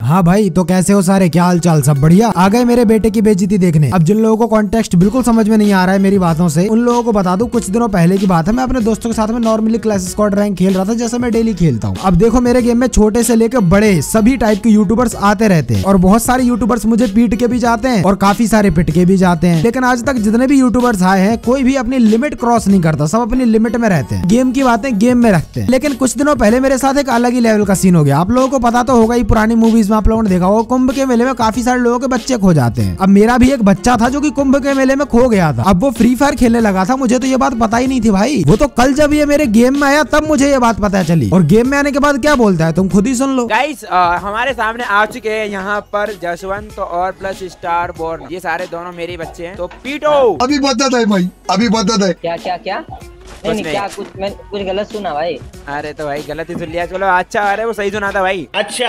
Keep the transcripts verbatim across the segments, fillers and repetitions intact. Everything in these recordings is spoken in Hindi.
हाँ भाई, तो कैसे हो सारे, क्या हाल चाल, सब बढ़िया। आ गए मेरे बेटे की बेइज्जती देखने। अब जिन लोगों को कॉन्टेक्स्ट बिल्कुल समझ में नहीं आ रहा है मेरी बातों से, उन लोगों को बता दूं, कुछ दिनों पहले की बात है, मैं अपने दोस्तों के साथ में नॉर्मली क्लास स्क्वाड रैंक खेल रहा था, जैसे मैं डेली खेलता हूँ। अब देखो मेरे गेम में छोटे से लेकर बड़े सभी टाइप के यूट्यूबर्स आते रहते हैं और बहुत सारे यूट्यूबर्स मुझे पीट के भी जाते हैं और काफी सारे पिट के भी जाते हैं। लेकिन आज तक जितने भी यूट्यूबर्स आए हैं, कोई भी अपनी लिमिट क्रॉस नहीं करता, सब अपनी लिमिट में रहते हैं, गेम की बातें गेम में रखते हैं। लेकिन कुछ दिनों पहले मेरे साथ एक अलग ही लेवल का सीन हो गया। आप लोगों को पता तो होगा ही, पुरानी मूवीज में आप लोगों ने देखा होगा, कुंभ के मेले में काफी सारे लोगों के बच्चे खो जाते हैं। अब मेरा भी एक बच्चा था जो कि कुंभ के मेले में खो गया था। अब वो फ्री फायर खेलने लगा था, मुझे तो ये बात पता ही नहीं थी भाई। वो तो कल जब ये मेरे गेम में आया तब मुझे ये बात पता चली, और गेम में आने के बाद क्या बोलता है तुम खुद ही सुन लो। गाइस हमारे सामने आ चुके हैं यहाँ पर जसवंत और प्लस स्टार बोर्न, ये सारे दोनों मेरे बच्चे हैं, तो पीटो। अभी बता है भाई, अभी बता है। क्या क्या क्या नहीं, नहीं क्या कुछ मैं कुछ गलत सुना भाई। अरे तो भाई गलत ही सुन लिया, चलो अच्छा, अरे वो सही सुना था भाई। अच्छा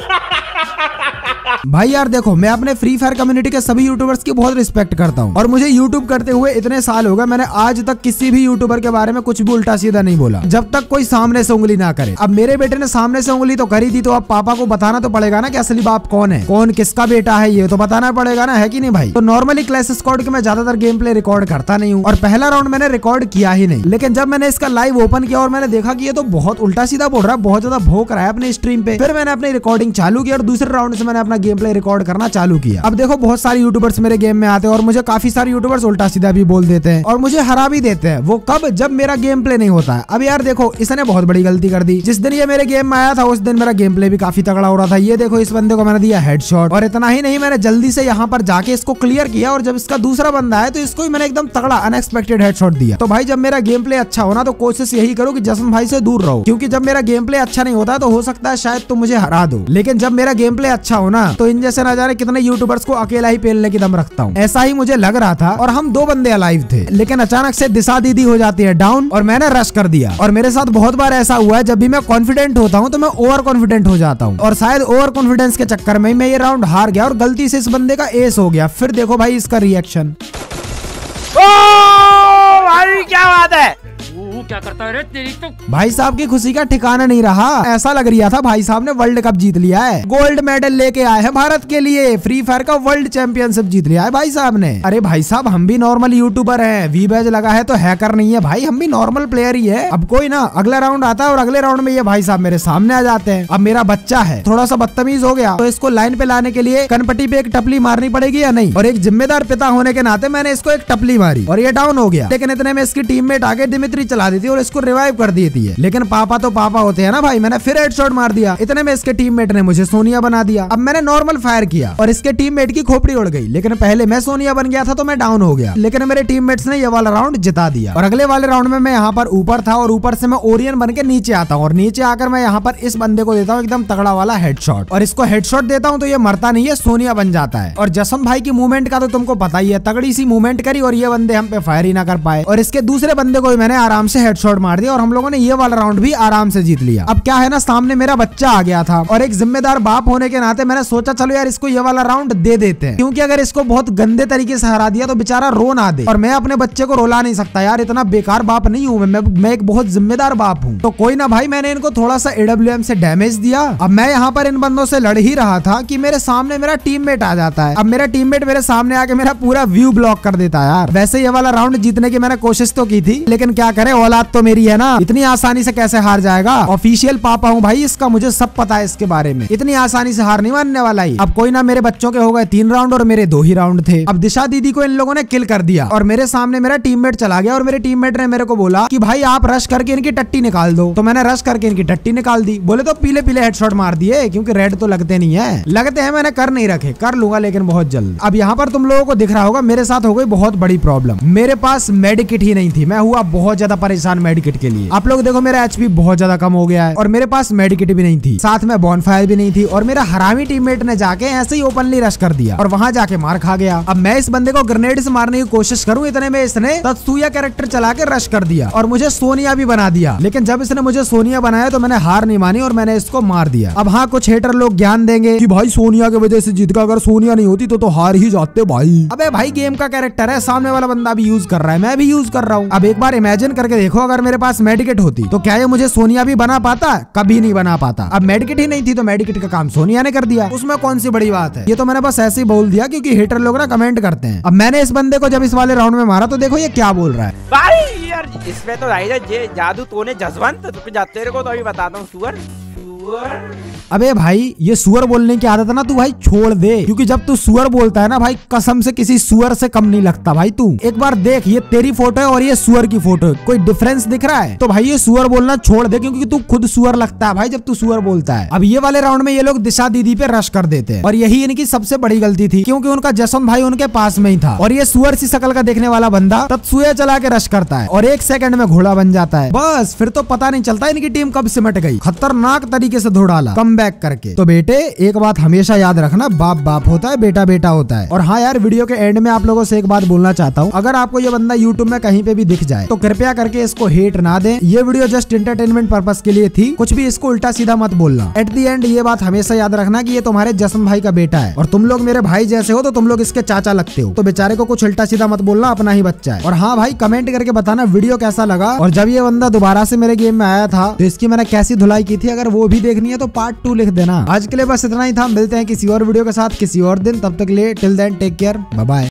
भाई यार देखो, मैं अपने फ्री फायर कम्युनिटी के सभी यूट्यूबर्स की बहुत रिस्पेक्ट करता हूँ और मुझे यूट्यूब करते हुए इतने साल हो गए, मैंने आज तक किसी भी यूट्यूबर के बारे में कुछ भी उल्टा सीधा नहीं बोला, जब तक कोई सामने से उंगली ना करे। अब मेरे बेटे ने सामने से उंगली तो करी थी, तो अब पापा को बताना तो पड़ेगा ना कि असली बाप कौन है, कौन किसका बेटा है, ये तो बताना पड़ेगा ना, है कि नहीं भाई। तो नॉर्मली क्लैश स्क्वाड के मैं ज्यादातर गेम प्ले रिकॉर्ड करता नहीं हूँ और पहला राउंड मैंने रिकॉर्ड किया ही नहीं। लेकिन जब मैंने इसका लाइव ओपन किया और मैंने देखा कि ये तो बहुत उल्टा सीधा बोल रहा है, बहुत ज्यादा भौंक रहा है अपने स्ट्रीम पे, फिर मैंने अपनी रिकॉर्डिंग चालू की और दूसरे राउंड से मैंने अपना गेम प्ले रिकॉर्ड करना चालू किया। अब देखो बहुत सारे यूट्यूबर्स मेरे गेम में आते हैं और मुझे काफी सारे यूट्यूबर्स उल्टा सीधा भी बोल देते हैं और मुझे हरा भी देते हैं। वो कब, जब मेरा गेम प्ले नहीं होता है। अब यार देखो, इसने बहुत बड़ी गलती कर दी। जिस दिन ये मेरे गेम में आया था उस दिन मेरा गेम प्ले भी काफी तगड़ा हो रहा था। ये देखो, इस बंदे को मैंने दिया हेडशॉट, और इतना ही नहीं, मैंने जल्दी से यहाँ पर जाके इसको क्लियर किया, और जब इसका दूसरा बंदा है तो इसको ही मैंने एकदम तगड़ा अनएक्सपेक्टेड हेडशॉट दिया। तो भाई जब मेरा गेम प्ले अच्छा होना तो कोशिश यही करो कि जसम भाई से दूर रहो, क्योंकि जब मेरा गेम प्ले अच्छा नहीं होता तो हो सकता है शायद तुम मुझे हरा दो, लेकिन जब मेरा गेम प्ले अच्छा होना तो इन जैसे ना जाने कितने यूट्यूबर्स को अकेला ही पेलने की दम रखता हूँ। ऐसा ही मुझे लग रहा था और हम दो बंदे अलाइव थे, लेकिन अचानक से दिशा दीदी हो जाती है डाउन और मैंने रश कर दिया। और मेरे साथ बहुत बार ऐसा हुआ है, जब भी मैं कॉन्फिडेंट होता हूँ तो मैं ओवर कॉन्फिडेंट हो जाता हूँ, और शायद ओवर कॉन्फिडेंस के चक्कर में मैं ये राउंड हार गया और गलती से इस बंदे का एस हो गया। फिर देखो भाई इसका रिएक्शन। ओ भाई क्या बात है, क्या करता है रे, तेरी तो भाई साहब की खुशी का ठिकाना नहीं रहा। ऐसा लग रहा था भाई साहब ने वर्ल्ड कप जीत लिया है, गोल्ड मेडल लेके आए हैं भारत के लिए, फ्री फायर का वर्ल्ड चैंपियनशिप जीत लिया है भाई साहब ने। अरे भाई साहब, हम भी नॉर्मल यूट्यूबर हैं, वी बैज लगा है तो हैकर नहीं है भाई, हम भी नॉर्मल प्लेयर ही है। अब कोई ना, अगला राउंड आता है और अगले राउंड में ये भाई साहब मेरे सामने आ जाते हैं। अब मेरा बच्चा है, थोड़ा सा बदतमीज हो गया, तो इसको लाइन पे लाने के लिए कनपट्टी पे एक टपली मारनी पड़ेगी या नहीं, और एक जिम्मेदार पिता होने के नाते मैंने इसको एक टपली मारी और ये डाउन हो गया। लेकिन इतने में इसकी टीममेट आगे दिमित्री चला दी थी और इसको रिवाइव कर दी थी। लेकिन पापा तो पापा होते हैं ना भाई, मैंने फिर हेडशॉट मार दिया। इतने में इसके टीममेट ने मुझे सोनिया बना दिया। अब मैंने नॉर्मल फायर किया और इसके टीममेट की खोपड़ी उड़ गई, लेकिन पहले मैं सोनिया बन गया था तो मैं डाउन हो गया। लेकिन मेरे टीममेट्स ने ये वाला राउंड जिता दिया और अगले वाले राउंड में मैं यहाँ पर ऊपर था और ऊपर से मैं ओरियन बन के नीचे आता हूँ और नीचे आकर मैं यहाँ पर इस बंदे को देता हूँ एकदम तगड़ा वाला हेडशॉट, और इसको हेडशॉट देता हूँ तो ये मरता नहीं है, सोनिया बन जाता है। और जसम भाई की मूवमेंट का तो तुमको पता ही है, तगड़ी सी मूवमेंट करी और ये बंदे हम पे फायर ही ना कर पाए, और इसके दूसरे बंदे को मैंने आराम से हेडशॉट मार दिया और हम लोगों ने ये वाला राउंड भी आराम से जीत लिया। अब क्या है ना, सामने मेरा बच्चा आ गया था और एक जिम्मेदार बाप होने के नाते मैंने सोचा चलो यार इसको ये वाला राउंड दे देते हैं, क्योंकि अगर इसको बहुत गंदे तरीके से हरा दिया तो बेचारा रो ना दे, और मैं अपने बच्चे को रोला नहीं सकता यार, इतना बेकार बाप नहीं हूँ मैं, मैं एक बहुत जिम्मेदार बाप हूँ। तो कोई ना भाई, मैंने इनको थोड़ा सा एडब्ल्यूएम से डैमेज दिया। अब मैं यहाँ पर इन बंदों से लड़ ही रहा था कि मेरे सामने मेरा टीममेट आ जाता है। अब मेरा टीममेट मेरे सामने आके मेरा पूरा व्यू ब्लॉक कर देता है यार। वैसे ये वाला राउंड जीतने की मैंने कोशिश तो की थी, लेकिन क्या करे, औलाद तो मेरी है ना, इतनी आसानी से कैसे हार जाएगा। ऑफिशियल पापा हूँ भाई इसका, मुझे सब पता है इसके बारे में, इतनी आसानी से हार नहीं मानने वाला ही। अब कोई ना, मेरे बच्चों के हो गए तीन राउंड और मेरे दो ही राउंड थे। अब दिशा दीदी को इन लोगों ने किल कर दिया और मेरे सामने मेरा टीममेट चला गया और मेरे टीममेट ने मेरे को बोला कि भाई आप रश करके इनकी टट्टी निकाल दो, तो मैंने रश करके इनकी टट्टी निकाल दी। बोले तो पीले पीले हेडशॉट मार दिए, क्योंकि रेड तो लगते नहीं है, लगते हैं मैंने कर नहीं रखे, कर लूंगा लेकिन बहुत जल्द। अब यहाँ पर तुम लोगों को दिख रहा होगा मेरे साथ हो गई बहुत बड़ी प्रॉब्लम, मेरे पास मेडिकिट ही नहीं थी, मैं हुआ बहुत ज्यादा परेशान मेडिकिट के लिए। आप लोग देखो मेरा एचपी बहुत ज्यादा कम हो गया है और मेरे पास मेडिकिट भी नहीं थी, साथ में बॉनफायर भी नहीं थी, और मेरा हरामी टीममेट ने जाके ऐसे ही ओपनली रश कर दिया और वहां जाके मार खा गया। अब मैं इस बंदे को ग्रेनेड से मारने की कोशिश करूं, इतने में इसने तत्सुया कैरेक्टर चला के रश कर दिया और मुझे सोनिया भी बना दिया। लेकिन जब इसने मुझे सोनिया बनाया तो मैंने हार नहीं मानी और मैंने इसको मार दिया। अब हाँ, कुछ हेटर लोग ज्ञान देंगे कि भाई सोनिया की वजह से जीत गया, अगर सोनिया नहीं होती तो तो हार ही जाते भाई। अबे भाई गेम का कैरेक्टर है, सामने वाला बंदा भी यूज कर रहा है, मैं भी यूज कर रहा हूँ। अब एक बार इमेजिन करके देखो देखो अगर मेरे पास मेडिकेट होती तो क्या ये मुझे सोनिया भी बना पाता? कभी नहीं बना पाता। अब मेडिकेट ही नहीं थी तो मेडिकेट का काम सोनिया ने कर दिया, उसमें कौन सी बड़ी बात है। ये तो मैंने बस ऐसे ही बोल दिया क्योंकि हेटर लोग ना कमेंट करते हैं। अब मैंने इस बंदे को जब इस वाले राउंड में मारा तो देखो ये क्या बोल रहा है। भाई यार इसमें तो भाई ये जादू तूने जसवंत तो तेरे को तो अभी बताता हूँ। सुअर सुअर अबे भाई ये सुअर बोलने की आदत है ना तू भाई छोड़ दे, क्योंकि जब तू सुअर बोलता है ना भाई कसम से किसी सुअर से कम नहीं लगता भाई तू। एक बार देख ये तेरी फोटो है और ये सुअर की फोटो है, कोई डिफरेंस दिख रहा है? तो भाई ये सुअर बोलना छोड़ दे क्योंकि तू खुद सुअर लगता है भाई जब तू सुअर बोलता है। अब ये वाले राउंड में ये लोग दिशा दीदी पे रश कर देते हैं और यही इनकी सबसे बड़ी गलती थी क्योंकि उनका जसवंत भाई उनके पास में ही था और ये सुअर सी शकल का देखने वाला बंदा तब सुए चला के रश करता है और एक सेकंड में घोड़ा बन जाता है। बस फिर तो पता नहीं चलता इनकी टीम कब सिमट गई, खतरनाक तरीके से धो डाला कम बैक करके। तो बेटे एक बात हमेशा याद रखना, बाप बाप होता है बेटा बेटा होता है। और हाँ यार वीडियो के एंड में आप लोगों से एक बात बोलना चाहता हूँ, अगर आपको ये बंदा यूट्यूब में कहीं पे भी दिख जाए तो कृपया करके इसको हेट ना दें। ये वीडियो जस्ट एंटरटेनमेंट पर्पस के लिए थी, कुछ भी इसको उल्टा सीधा मत बोलना। एट दी एंड ये बात हमेशा याद रखना कि ये तुम्हारे जसवंत भाई का बेटा है और तुम लोग मेरे भाई जैसे हो तो तुम लोग इसके चाचा लगते हो। तो बेचारे को कुछ उल्टा सीधा मत बोलना, अपना ही बच्चा है। और हाँ भाई कमेंट करके बताना वीडियो कैसा लगा और जब ये बंदा दोबारा से मेरे गेम में आया था तो इसकी मैंने कैसी धुलाई की थी, अगर वो भी देखनी है तो पार्ट टू लिख देना। आज के लिए बस इतना ही था, मिलते हैं किसी और वीडियो के साथ किसी और दिन, तब तक ले till then take care, bye bye.